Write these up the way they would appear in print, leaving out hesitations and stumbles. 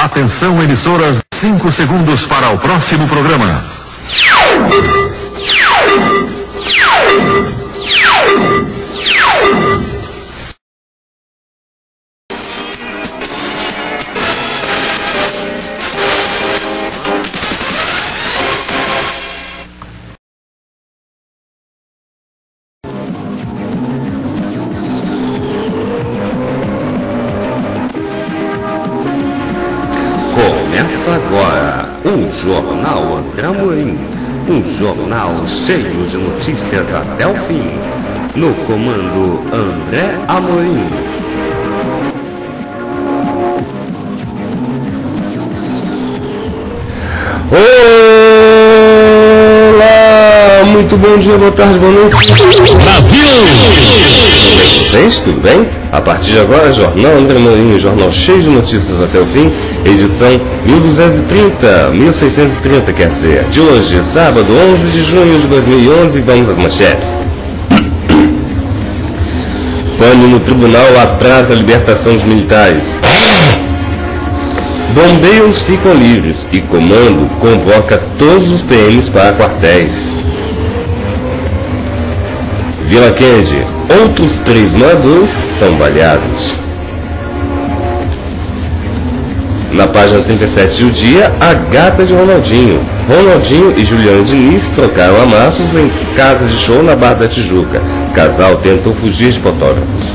Atenção, emissoras, 5 segundos para o próximo programa. Começa agora o Jornal André Amorim, um jornal cheio de notícias até o fim. No comando André Amorim. Olá, muito bom dia, boa tarde, boa noite. Brasil! Vocês, tudo bem? A partir de agora, Jornal André Amorim, jornal cheio de notícias até o fim, edição 1630, quer dizer, de hoje, sábado, 11 de junho de 2011, vamos às manchetes. Pane no tribunal atrasa a libertação dos militares. Bombeiros ficam livres e comando convoca todos os PMs para quartéis. Vila Kennedy, outros 3 moradores são baleados. Na página 37 do dia, a gata de Ronaldinho. Ronaldinho e Juliana Diniz trocaram amassos em casa de show na Barra da Tijuca. Casal tentou fugir de fotógrafos.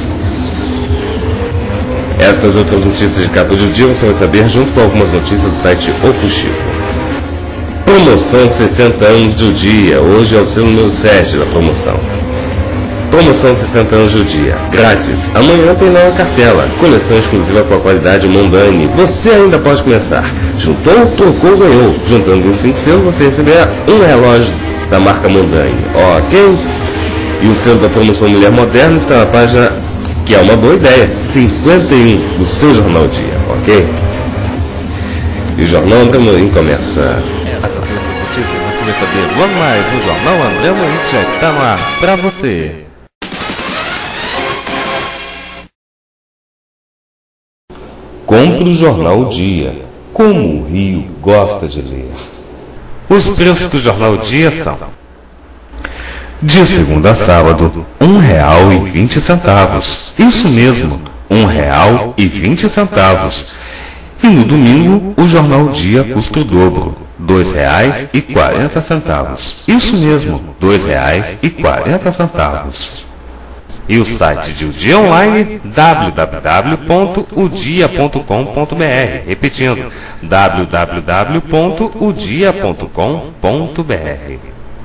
Estas outras notícias de capa do dia você vai saber junto com algumas notícias do site O Fuxico. Promoção 60 anos do dia. Hoje é o seu número 7 da promoção. Promoção 60 anos do dia, grátis. Amanhã tem nova cartela, coleção exclusiva com a qualidade Mondani. Você ainda pode começar. Juntou, trocou, ganhou. Juntando uns 5 selos, você receberá um relógio da marca Mondani. Ok? E o selo da promoção Mulher Moderna está na página, que é uma boa ideia, 51 do seu Jornal Dia. Ok? E o Jornal André Amorim começa. Atenção às notícias, você vai saber logo mais no Jornal André Amorim, que já está no ar para você. Compre o Jornal Dia, como o Rio gosta de ler. Os preços do Jornal Dia são: de segunda a sábado, R$1,20. Isso mesmo, R$1,20. E no domingo, o Jornal Dia custa o dobro, R$2,40. Isso mesmo, R$2,40. E o site de O Dia Online, www.odia.com.br. Repetindo, www.odia.com.br.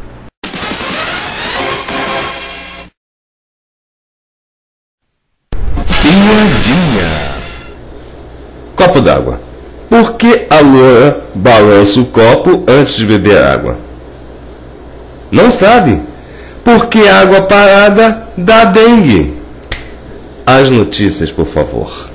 Piadinha. Copo d'água. Por que a loura balança o copo antes de beber água? Não sabe? Porque água parada dá dengue. As notícias, por favor.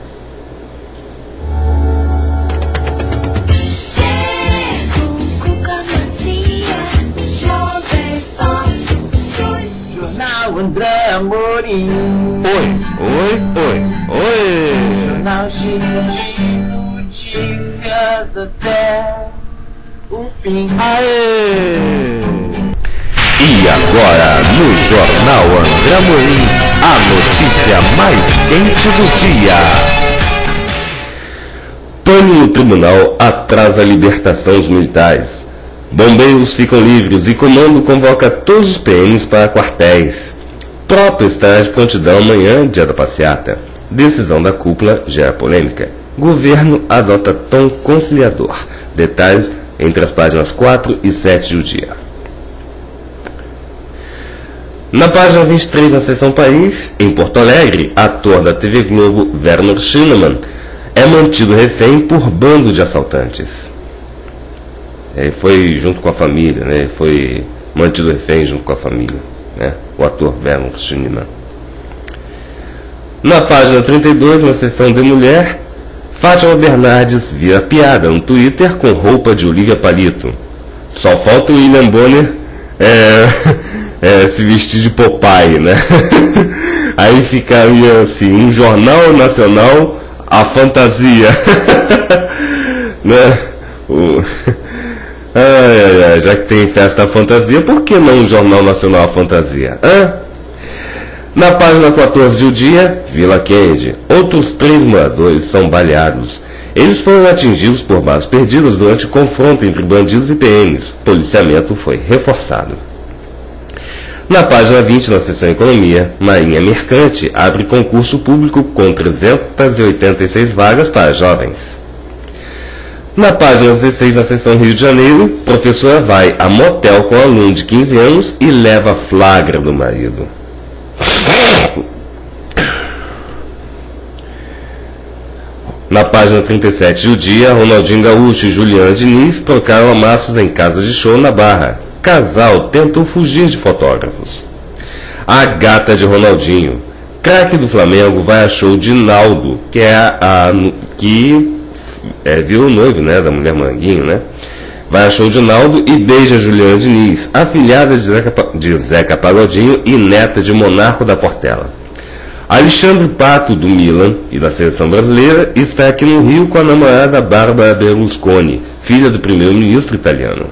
Jornal André Amorim. Oi. Jornal cheio de notícias até o fim. Aê! E agora, no Jornal André Amorim, a notícia mais quente do dia. Pane no tribunal atrasa a libertação dos militares. Bombeiros ficam livres e comando convoca todos os PMs para quartéis. Próprio estágio de prontidão amanhã, dia da passeata. Decisão da cúpula gera polêmica. Governo adota tom conciliador. Detalhes entre as páginas 4 e 7 do dia. Na página 23, na seção País, em Porto Alegre, ator da TV Globo, Werner Schünemann, é mantido refém por bando de assaltantes. Ele foi junto com a família, né? Ele foi mantido refém junto com a família, né? O ator Werner Schünemann. Na página 32, na seção de mulher, Fátima Bernardes vira piada no Twitter com roupa de Olivia Palito. Só falta o William Bonner se vestir de Popeye, né? Aí ficaria assim, um jornal nacional a fantasia. Né? Já que tem festa à fantasia, por que não o Jornal Nacional à Fantasia? Na página 14 de O Dia, Vila Kennedy, outros 3 moradores são baleados. Eles foram atingidos por balas perdidas durante o confronto entre bandidos e PMs. O policiamento foi reforçado. Na página 20, na seção Economia, Marinha Mercante abre concurso público com 386 vagas para jovens. Na página 16, na seção Rio de Janeiro, professora vai a motel com aluno de 15 anos e leva flagra do marido. Na página 37 do Dia, Ronaldinho Gaúcho e Juliana Diniz trocaram amassos em casa de show na Barra. Casal tentou fugir de fotógrafos. A gata de Ronaldinho, craque do Flamengo, vai a show de Naldo, que virou noivo, né, da mulher Manguinho, né? Vai a show de Naldo e beija Juliana Diniz, afilhada de Zeca Pagodinho e neta de Monarco da Portela. Alexandre Pato, do Milan e da seleção brasileira, está aqui no Rio com a namorada Barbara Berlusconi, filha do primeiro-ministro italiano.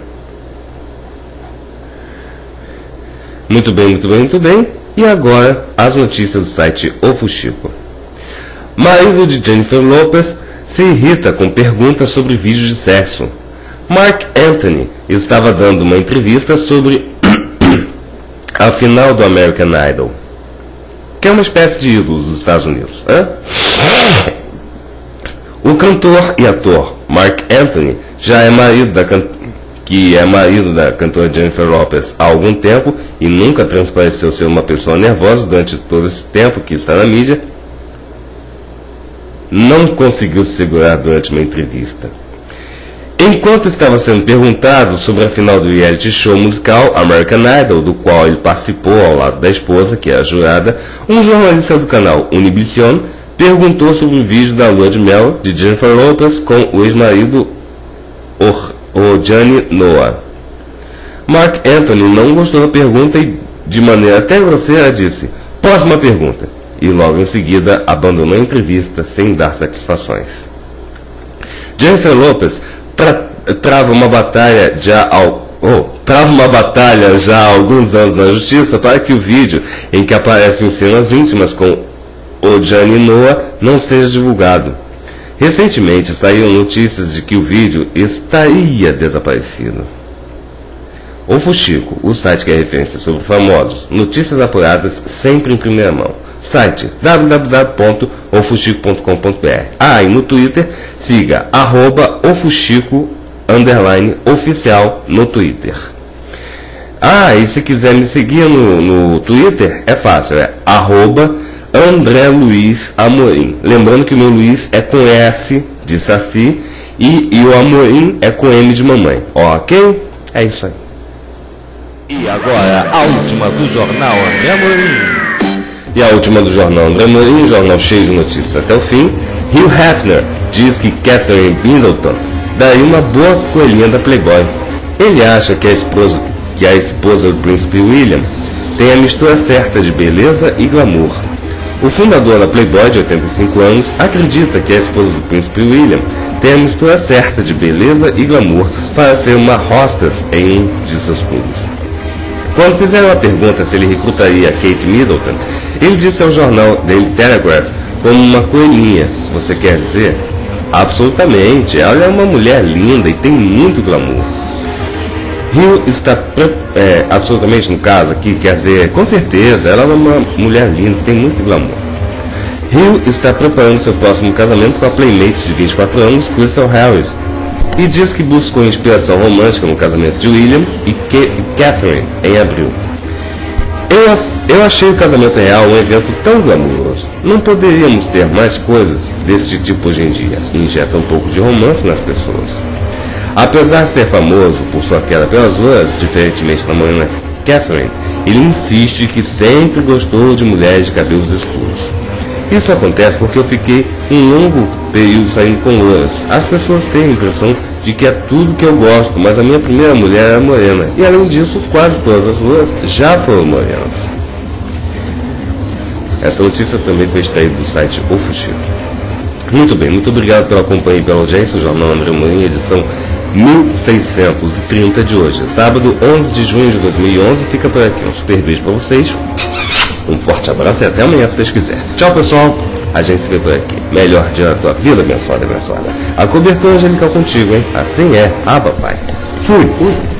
Muito bem, muito bem, muito bem. E agora, as notícias do site O Fuxico. Marido de Jennifer Lopez se irrita com perguntas sobre vídeos de sexo. Mark Anthony estava dando uma entrevista sobre a final do American Idol, que é uma espécie de ídolos dos Estados Unidos. O cantor e ator Mark Anthony já é marido da cantora Jennifer Lopez há algum tempo e nunca transpareceu ser uma pessoa nervosa durante todo esse tempo que está na mídia. Não conseguiu se segurar durante uma entrevista. Enquanto estava sendo perguntado sobre a final do reality show musical American Idol, do qual ele participou ao lado da esposa, que era jurada, um jornalista do canal Univision perguntou sobre o vídeo da lua de mel de Jennifer Lopez com o ex-marido Gianni Noah. Mark Anthony não gostou da pergunta e, de maneira até grosseira, disse: "Próxima pergunta", e logo em seguida abandonou a entrevista sem dar satisfações. Jennifer Lopez trava uma batalha já há alguns anos na justiça para que o vídeo em que aparecem cenas íntimas com o Gianni Noah não seja divulgado. Recentemente saíram notícias de que o vídeo estaria desaparecido. O Fuxico, o site que é referência sobre famosos, notícias apuradas sempre em primeira mão. Site www.ofuxico.com.br. E no Twitter, siga @ofuxico_oficial no Twitter. E se quiser me seguir no Twitter, é fácil, é @André Luiz Amorim. Lembrando que o meu Luiz é com S de Saci e o Amorim é com M de mamãe. Ok? É isso aí. E agora, a última do Jornal André Amorim. E a última do Jornal André Amorim, um jornal cheio de notícias até o fim. Hugh Hefner diz que Catherine Middleton daria uma boa coelhinha da Playboy. Ele acha que a esposa do príncipe William tem a mistura certa de beleza e glamour. O fundador da Playboy, de 85 anos, acredita que a esposa do príncipe William tem a mistura certa de beleza e glamour para ser uma hostess em um de seus clubes. Quando fizeram a pergunta se ele recrutaria Kate Middleton, ele disse ao jornal Daily Telegraph como uma coelhinha. Você quer dizer? Absolutamente, ela é uma mulher linda e tem muito glamour. Hugh está absolutamente no caso aqui, quer dizer, com certeza, ela é uma mulher linda, tem muito glamour. Hugh está preparando seu próximo casamento com a playmate de 24 anos, Crystal Harris, e diz que buscou inspiração romântica no casamento de William e Catherine em abril. Eu achei o casamento real um evento tão glamouroso. Não poderíamos ter mais coisas deste tipo hoje em dia. Injeta um pouco de romance nas pessoas. Apesar de ser famoso por sua queda pelas ruas, diferentemente da mãe Catherine, ele insiste que sempre gostou de mulheres de cabelos escuros. Isso acontece porque eu fiquei um longo período saindo com loiras. As pessoas têm a impressão de que é tudo que eu gosto, mas a minha primeira mulher era morena. E além disso, quase todas as loiras já foram morenas. Esta notícia também foi extraída do site O Fuxico. Muito bem, muito obrigado pela companhia e pela audiência. O Jornal André Amorim, edição 1630 de hoje, sábado 11 de junho de 2011. Fica por aqui, um super beijo para vocês, um forte abraço e até amanhã se Deus quiser. Tchau, pessoal, a gente se vê por aqui. Melhor dia da tua vida, abençoada, abençoada. A cobertura angelical contigo, hein? Assim é. Ah, papai. Fui.